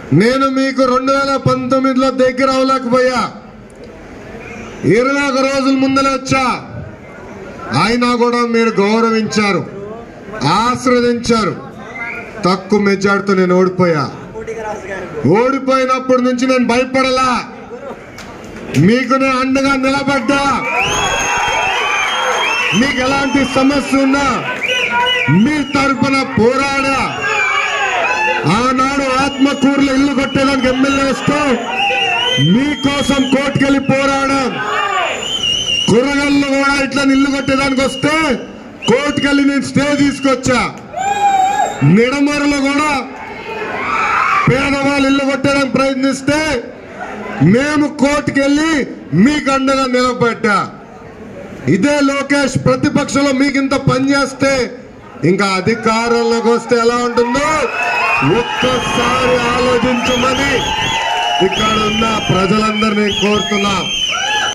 నేను మీకు 2019లో దగ్గర అవ్వలేకపోయా, 21 రోజుల ముందలే వచ్చా. అయినా కూడా మీరు గౌరవించారు, ఆశ్రదించారు. తక్కువ మెజార్టీతో నేను ఓడిపోయా. ఓడిపోయినప్పటి నుంచి నేను భయపడలా, మీకు నేను అండగా నిలబడ్డా. మీకు ఎలాంటి సమస్య ఉన్నా మీ తరఫున పోరాడా. ఆనాడు ఆత్మకూరులో ఇల్లు కొట్టేదానికి ఎమ్మెల్యే వస్తూ మీకోసం కోర్టుకెళ్ళి పోరాడాం. కుర్రగల్లో కూడా ఇట్లా ఇల్లు కొట్టేదానికి వస్తే కోర్టుకెళ్ళి నేను స్టే తీసుకొచ్చా. నిడమరులో కూడా పేదవాళ్ళు ఇల్లు కొట్టేదానికి ప్రయత్నిస్తే మేము కోర్టుకెళ్ళి మీకు అండగా నిలబడ్డా. ఇదే లోకేష్ ప్రతిపక్షంలో మీకింత పనిచేస్తే ఇంకా అధికారంలోకి వస్తే ఎలా ఉంటుందో ఒక్కసారి ఆలోచించమని ఇక్కడ ఉన్న ప్రజలందరినీ కోరుతున్నా.